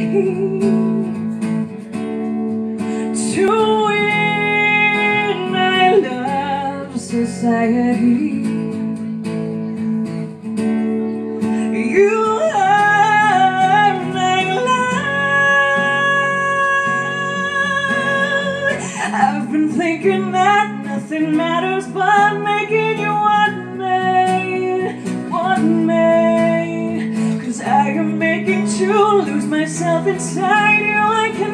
to win my love society. You are my love. I've been thinking that nothing matters but making you want me. 'Cause I am making to lose myself inside you. I can